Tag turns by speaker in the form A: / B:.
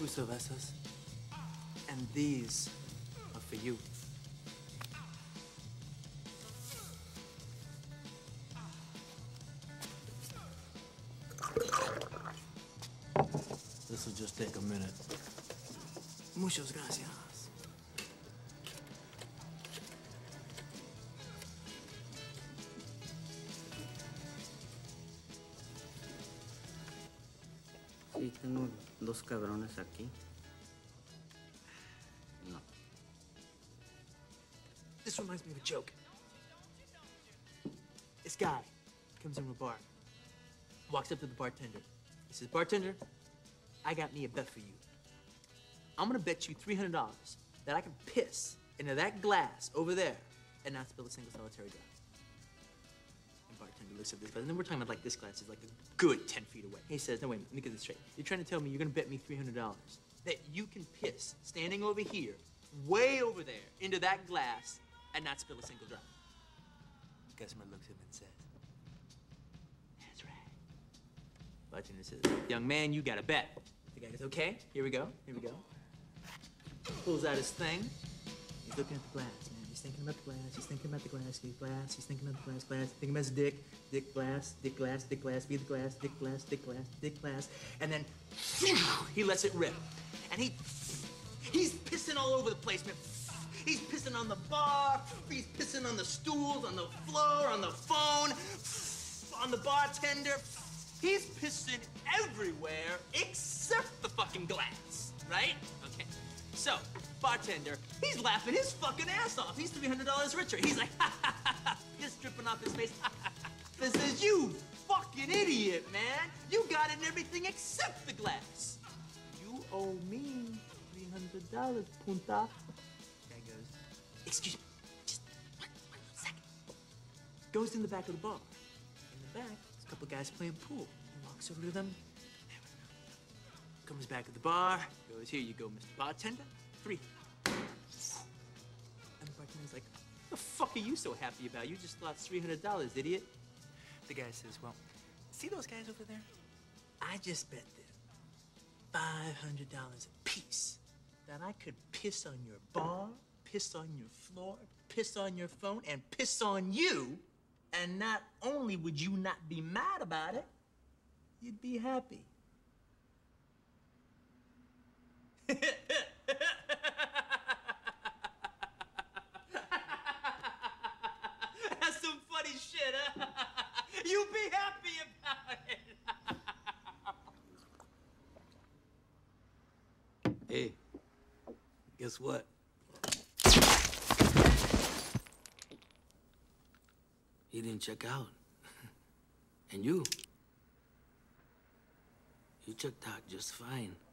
A: 2 cervezas. And these are for you. This'll just take a minute. Muchas gracias.
B: Sí, tengo 2 cabrones aquí. No.
A: This reminds me of a joke. This guy comes into a bar, walks up to the bartender. He says, "Bartender, I got me a bet for you. I'm gonna bet you $300 that I can piss into that glass over there and not spill a single solitary drop." And bartender looks at this glass, and then we're talking about like this glass is like a good 10 feet away. He says, "No, wait a minute, let me get this straight. You're trying to tell me you're gonna bet me $300 that you can piss standing over here, way over there, into that glass and not spill a single drop?" The customer looks at him and says, "That's right." Bartender says, "Young man, you got a bet." The guy goes, "Okay, here we go, here we go." Pulls out his thing. He's looking at the glass, man. He's thinking about the glass. He's thinking about the glass. He's thinking about the glass. He's thinking about his dick. Dick glass. Dick glass. Dick glass. Be the glass. Dick glass. Dick glass. Dick glass. And then he lets it rip. And he's pissing all over the place, man. He's pissing on the bar. He's pissing on the stools, on the floor, on the phone, on the bartender. He's pissing everywhere except the fucking glass, right? Okay. So, bartender, he's laughing his fucking ass off. He's $300 richer. He's like, ha ha ha ha, just dripping off his face. Ha ha ha. He says, "You fucking idiot, man. You got it in everything except the glass. You owe me $300, punta." Guy goes, "Excuse me, just one second." Goes in the back of the bar. In the back, there's a couple guys playing pool. He walks over to them. Comes back to the bar, goes, "Here you go, Mr. Bartender, 3." And the bartender's like, "What the fuck are you so happy about? You just lost $300, idiot." The guy says, "Well, see those guys over there? I just bet them $500 a piece that I could piss on your bar, piss on your floor, piss on your phone, and piss on you. And not only would you not be mad about it, you'd be happy." That's some funny shit, huh? You be happy about it.
C: Hey, guess what? He didn't check out. And you checked out just fine.